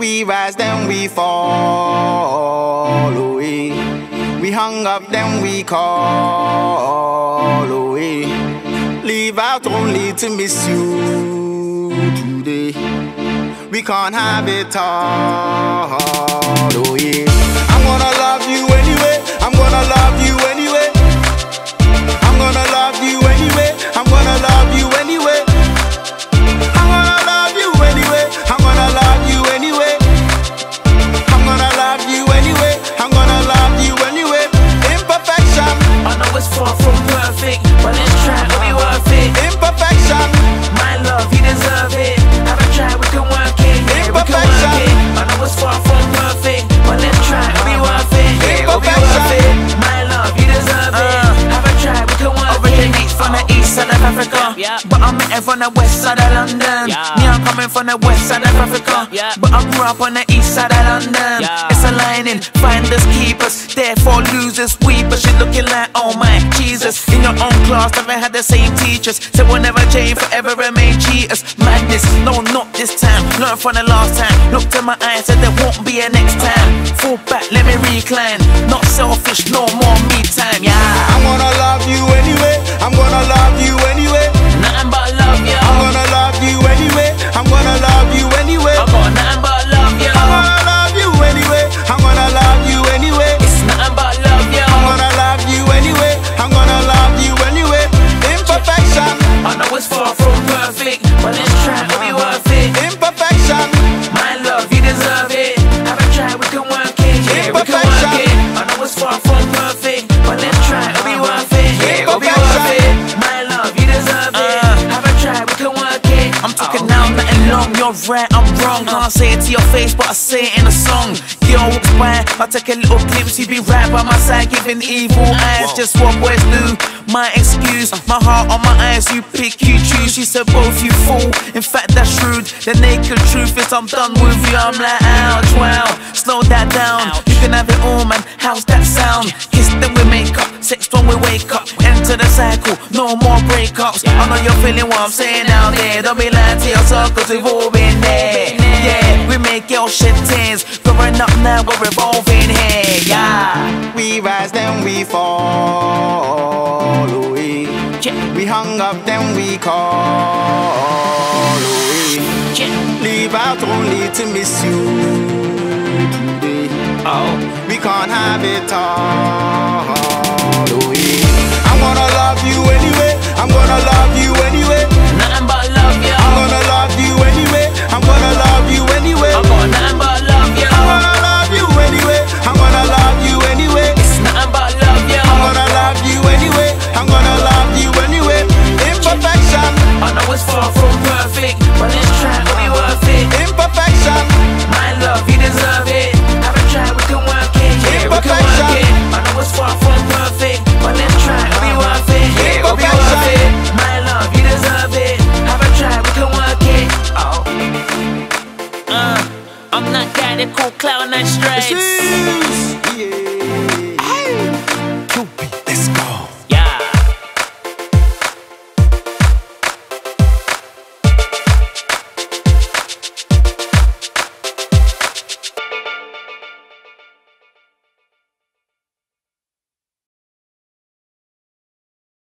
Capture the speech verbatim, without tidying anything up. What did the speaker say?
We rise, then we fall away. We hung up, then we call away. Leave out only to miss you today. We can't have it all, oh yeah. I'm gonna love you anyway. I'm gonna love you anyway. I'm gonna love you anyway. I'm gonna love you anyway. I'm gonna love you anyway. I'm gonna love you anyway. I'm gonna love you anyway. I'm gonna love you anyway. Imperfection. I know it's far from perfect, but let's try to be worth it. Imperfection. My love, you deserve it. Haven't tried, we can work it. Yeah, we can work it. I know it's far from perfect, but let's try to be worth it. Yeah, we'll be worth it. My love, you deserve it. Haven't tried, we can work it. Originates from the east side of Africa, but I'm in from the west side of London. Me, I'm coming from the west side of Africa, but I grew up on the east side of London. It's aligning, finders, keepers, therefore losers, weepers. She looking like, oh my Jesus. In your own class, never had the same teachers, so we'll never change, forever remain cheaters. Madness, no, not this time. Learn from the last time. Looked in my eyes, said there won't be a next time. Fall back, let me recline. Not selfish, no more me time. Yeah, I'm gonna love you anyway. I'm gonna love you anyway. Nothing but love, yeah. I'm gonna love you anyway. I'm gonna love you anyway. I got nothing but love, yeah. I'm gonna love you anyway. I'm gonna love you anyway. It's nothing but love, yeah. I'm gonna love you anyway. I'm gonna love you anyway. Imperfection. I know it's far from perfect, but let's try to be worth it. Imperfection. My love, you deserve it. Haven't tried, we can work it. Yeah, we can work it. I know it's far from perfect, but let's try to be worth it. Yeah, we'll be worth it. My love, you deserve it. Haven't tried, we can work it. I'm talking now, nothing long. You're right, I'm wrong. Can't say it to your face, but I say it in a song. Girl walks by, I take a little glimpse. You be right by my side, giving evil eyes. Just what boys do. My excuse, my heart on my eyes. You pick, you choose. She said both you fool. In fact, that's rude. The naked truth is I'm done with you. I'm like, ouch, wow. Slow that down. You can have it all, man. How's that sound? Kiss then we make up. Sex when we wake up. Enter the cycle. No more breakups. I know you're feeling what I'm saying out there. Don't be lying to yourself, cause we've all been there. Yeah, we make your shit tears. Growing up now, we're revolving here. Yeah. We rise, then we fall away. We hung up, then we call away. Leave out only to miss you today. Oh, we can't have it all away. I'm gonna love you anyway. I'm gonna love you anyway. Nothing but love, yeah. I'm gonna love you anyway. I'm gonna love you anyway. I got nothing but love, yeah. I'm gonna love you anyway. I'm gonna love you anyway. It's nothing but love, yeah. I'm gonna love you anyway. I'm gonna love you anyway. Imperfection. I know it's far from perfect, but let's try to be worth it. Imperfection. My love, you deserve it. Haven't tried, we can work it. Yeah, we can work it. I know it's far from perfect, but let's try to be worth it. Yeah, we'll be worth it. My love, you deserve it. Haven't tried, we can work it. Oh, uh, I'm that guy they call Cloud Nine Stripes.